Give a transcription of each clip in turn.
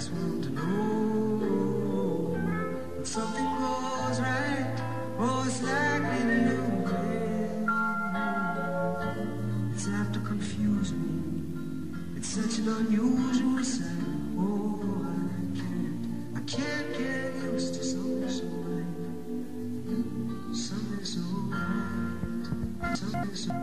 last one to know when something goes right. Oh, it's likely to lose it. It's apt to confuse me. It's such an unusual sight. Oh, I can't get used to something so right. Something so right. Something so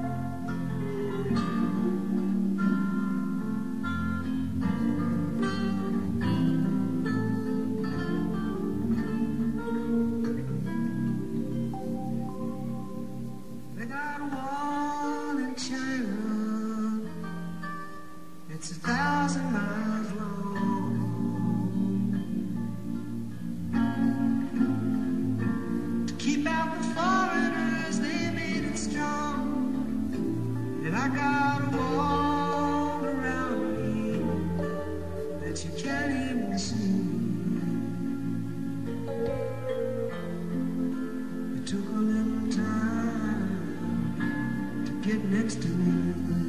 They got a wall in China. It's 1,000 miles long. To keep out the foreigners, they made it strong. And I got a wall around me that you can't even see. It took a little time to get next to me.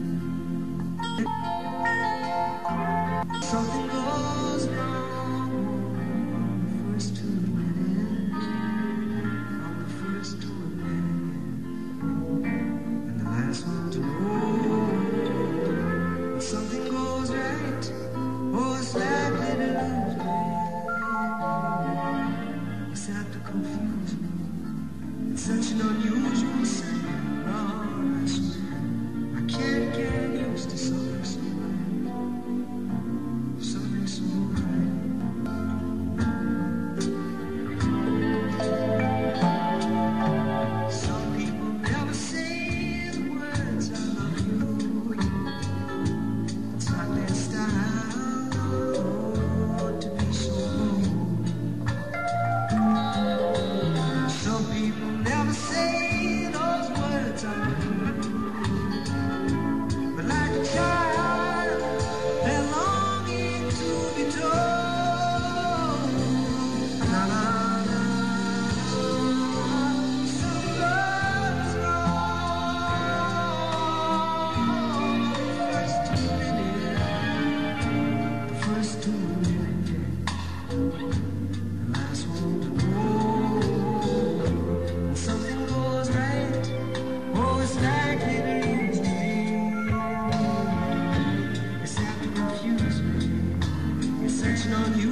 Something goes wrong on the first to admit it. I'm the first to admit it, and the last one to know when something goes right. Oh, it's likely to lose me. It's apt to confuse me. It's such an unusual sight. Oh, I swear I can't get used to something so right. Something so right. Some people never say the words I love you. It's not their style, oh, to be so bold. Some people never say those words I love you. But like a child, they're longing to be told. Na na na, something goes wrong. First to admit it, the first to admit it, the last one to know when something goes right. Oh, it's likely to lose me. It's apt to confuse me. It's such an unusual